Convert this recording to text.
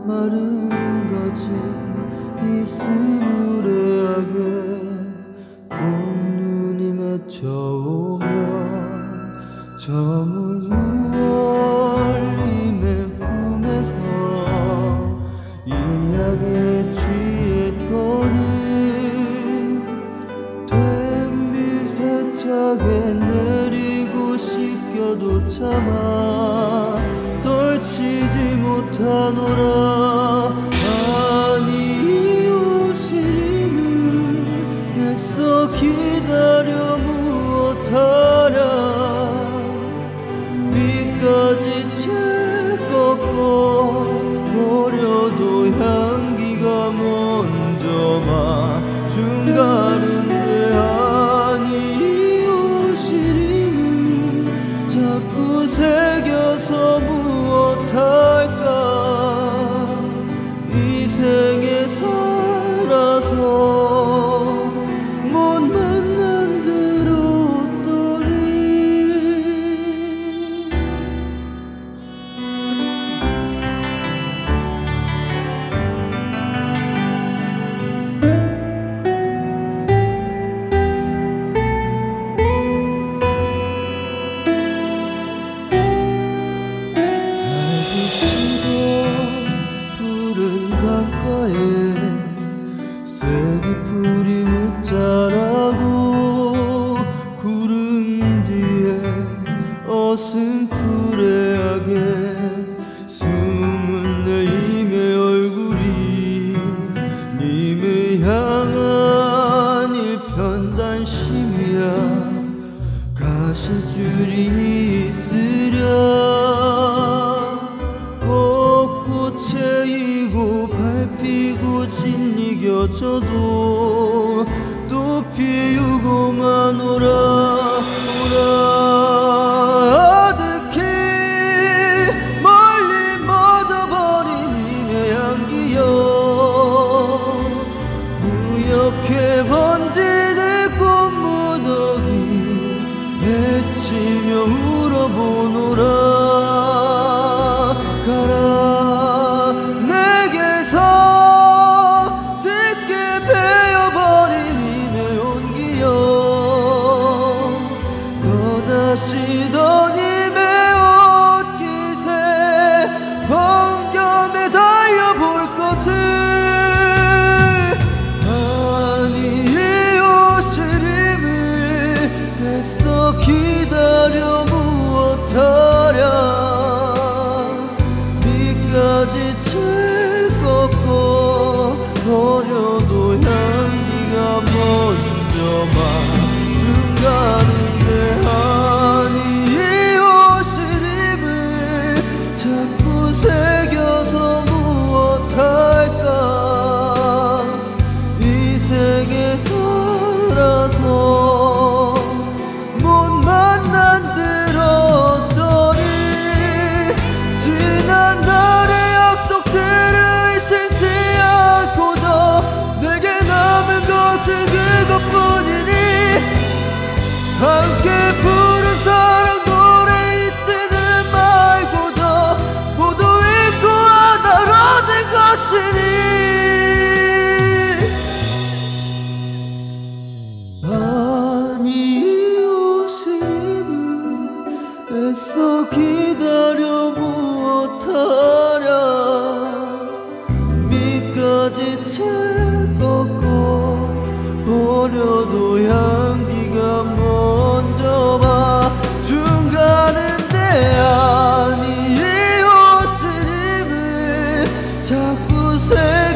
마른 가지 이스무레하게 꽃눈이 맺혀오며 저문 6월임의 품에서 이야기에 취했거늘 된 빛에 차게 내리고 씻겨도 참아 떨치지 못하노라. 아니 이 오시림을 애써 기다려 무엇하랴. 밑까지 채 꺾어 버려도 향기가 먼저 마중가는데 아니 이 오시림을 자꾸 새겨서 무엇할까. 이 생에 살아서 못 만난 들었더니 푸른 강가에 쇠기풀이 웃자라고 구름 뒤에 어슴푸레하게 숨은 내임의 얼굴이 님을 향한 일편단심이야. 가시줄이 있으랴. 꽃꽃에 이고 밟히고 짓이겨져도 또 피우고만 오라. 아득히 멀리 멎어버린 님의 향기여 부옇게 번지는 꽃무더기 외치며 울어보노라. 가라 내게서 짙게 베어버린 님의 온기여 떠나시던 님의 옷깃에 번겸에 달려볼 것을. 아니 이 오시림을 애써 기다려 무엇하랴. 밑까지 채 꺾어 버려도 향기가 먼저 마중가는데 아니 이 오시림을 자꾸 새겨서 무엇할까. 이 생에 살아서 못 만난 들었더니 지난 날의 약속들을 신지 않고저 내게 남은 것은 그것뿐이니 함께 부른 사랑 노래 잊지는 말고저 모두 잊고 하나로 된 것이니. 아니 이 오시림을 애써 기다려 무엇하랴. 밑까지 채 꺾어 버려도 향기가 먼저 마중가는데 아니 이 오시림을 자꾸